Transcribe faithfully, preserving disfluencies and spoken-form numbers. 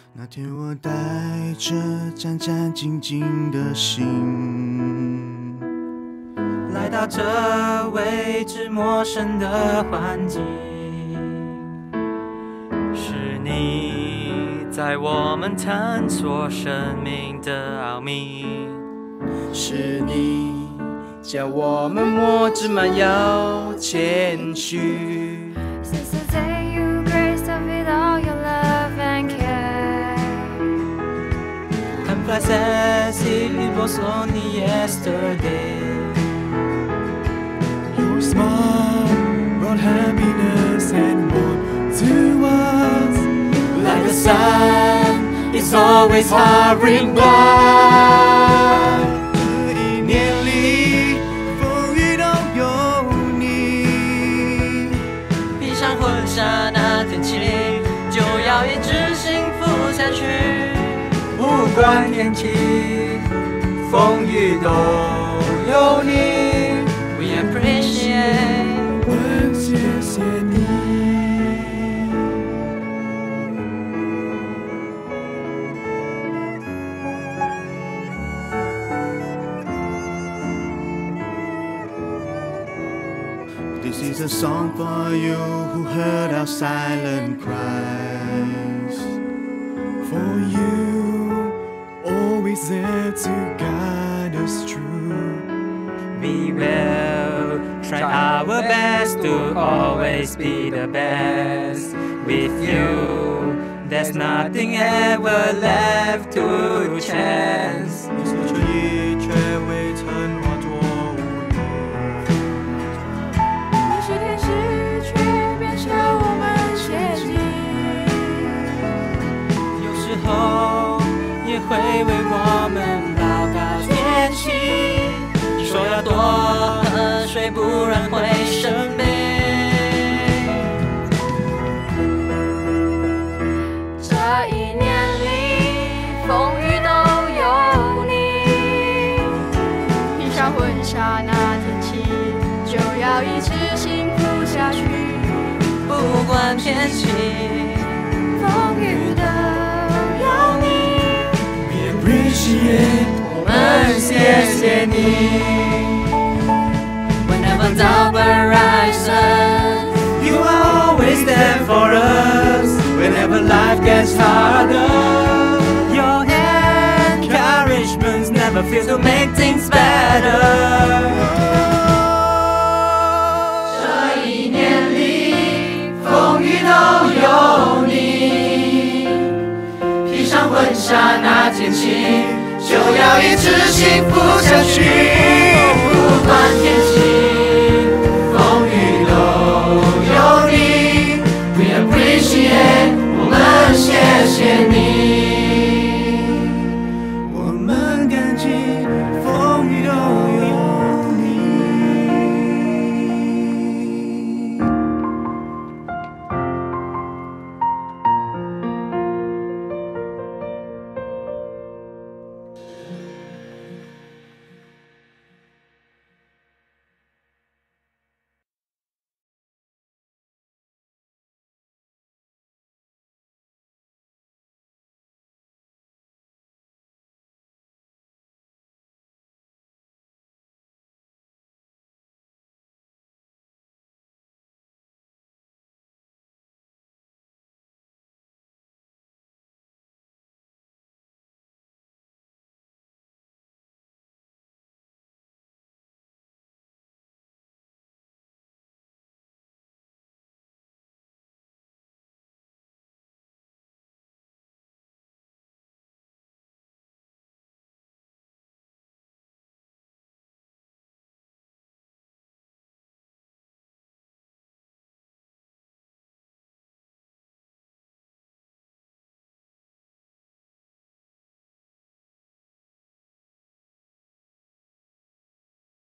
那天我带着战战兢兢的心， 来到这未知陌生的环境，是你在我们探索生命的奥秘， 是你教我们莫只慢要谦虚。 Since the day you graced us with all your love and care, Time flies as if it was only yesterday. Your smile brought happiness and more to us. Like the sun, it's always hurrying by. 这一年里，风雨都有你。 披上婚纱那天起，就要一直幸福下去。不管天气，风雨都有你。We appreciate. 我谢谢你。 This is a song for you who heard our silent cries. For you, always there to guide us through. We will try our best to always be the best. With you, there's nothing ever left to chance. 你所求一却未曾化作无语。 你是天使，却变成我们陷阱。 有时候也会为我们祷告天气。你说要多喝水，不然会生病。 这一年里，风雨都有你。披上婚纱那天起，就要一直幸福下去。 不管天气， 风雨都有你。 We appreciate. 我们谢谢你。Whenever the horizon, you are always there for us. Whenever life gets harder, your encouragements never fail to make things better. 这一年里，风雨都有你。披上婚纱那天起，就要一直幸福下去。不管天气。